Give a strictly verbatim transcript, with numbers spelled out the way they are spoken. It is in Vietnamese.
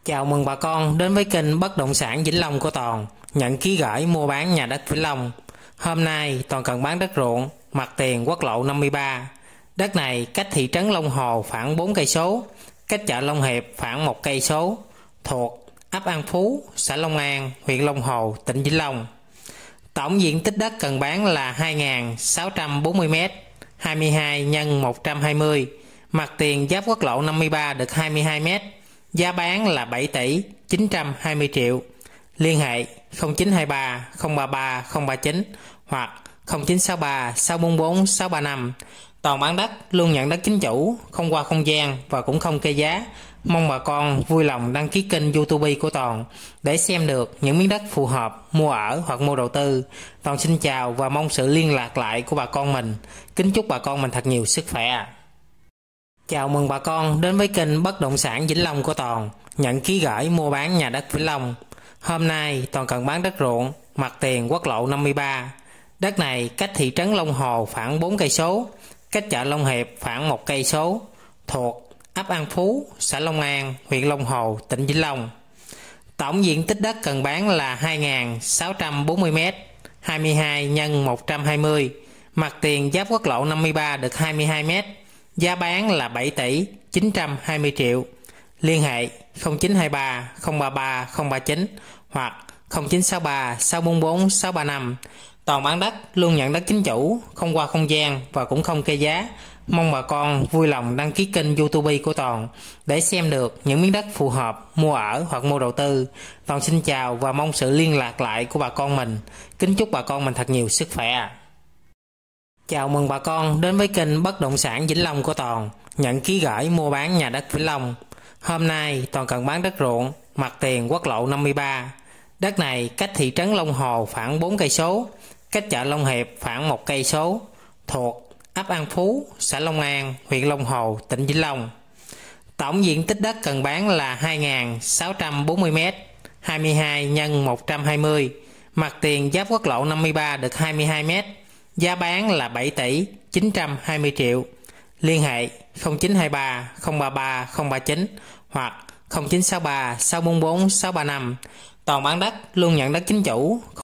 Chào mừng bà con đến với kênh Bất động sản Vĩnh Long của Toàn, nhận ký gửi mua bán nhà đất Vĩnh Long. Hôm nay Toàn cần bán đất ruộng, mặt tiền quốc lộ năm mươi ba. Đất này cách thị trấn Long Hồ khoảng bốn cây số, cách chợ Long Hiệp khoảng một cây số, thuộc ấp An Phú, xã Long An, huyện Long Hồ, tỉnh Vĩnh Long. Tổng diện tích đất cần bán là hai nghìn sáu trăm bốn mươi mét, hai mươi hai nhân một trăm hai mươi, mặt tiền giáp quốc lộ năm mươi ba được hai mươi hai mét. Giá bán là bảy tỷ chín trăm hai mươi triệu. Liên hệ không chín hai ba không ba ba không ba chín hoặc không chín sáu ba sáu bốn bốn sáu ba năm. Toàn bán đất luôn nhận đất chính chủ, không qua không gian và cũng không kê giá. Mong bà con vui lòng đăng ký kênh YouTube của Toàn để xem được những miếng đất phù hợp mua ở hoặc mua đầu tư. Toàn xin chào và mong sự liên lạc lại của bà con mình. Kính chúc bà con mình thật nhiều sức khỏe. Chào mừng bà con đến với kênh Bất động sản Vĩnh Long của Toàn, nhận ký gửi mua bán nhà đất Vĩnh Long. Hôm nay Toàn cần bán đất ruộng, mặt tiền quốc lộ năm mươi ba. Đất này cách thị trấn Long Hồ khoảng bốn cây số, cách chợ Long Hiệp khoảng một cây số, thuộc ấp An Phú, xã Long An, huyện Long Hồ, tỉnh Vĩnh Long. Tổng diện tích đất cần bán là hai nghìn sáu trăm bốn mươi mét, hai mươi hai nhân một trăm hai mươi, mặt tiền giáp quốc lộ năm mươi ba được hai mươi hai mét. Giá bán là bảy tỷ chín trăm hai mươi triệu. Liên hệ không chín hai ba không ba ba không ba chín hoặc không chín sáu ba sáu bốn bốn sáu ba năm. Toàn bán đất luôn nhận đất chính chủ, không qua không gian và cũng không kê giá. Mong bà con vui lòng đăng ký kênh YouTube của Toàn để xem được những miếng đất phù hợp mua ở hoặc mua đầu tư. Toàn xin chào và mong sự liên lạc lại của bà con mình. Kính chúc bà con mình thật nhiều sức khỏe. Chào mừng bà con đến với kênh Bất động sản Vĩnh Long của Toàn, nhận ký gửi mua bán nhà đất Vĩnh Long. Hôm nay Toàn cần bán đất ruộng, mặt tiền quốc lộ năm mươi ba. Đất này cách thị trấn Long Hồ khoảng bốn cây số, cách chợ Long Hiệp khoảng một cây số, thuộc ấp An Phú, xã Long An, huyện Long Hồ, tỉnh Vĩnh Long. Tổng diện tích đất cần bán là hai nghìn sáu trăm bốn mươi mét, hai mươi hai nhân một trăm hai mươi, mặt tiền giáp quốc lộ năm mươi ba được hai mươi hai mét. Giá bán là bảy tỷ chín trăm hai mươi triệu. Liên hệ không chín hai ba không ba ba không ba chín hoặc không chín sáu ba sáu bốn bốn sáu ba năm. Toàn bán đất luôn nhận đất chính chủ.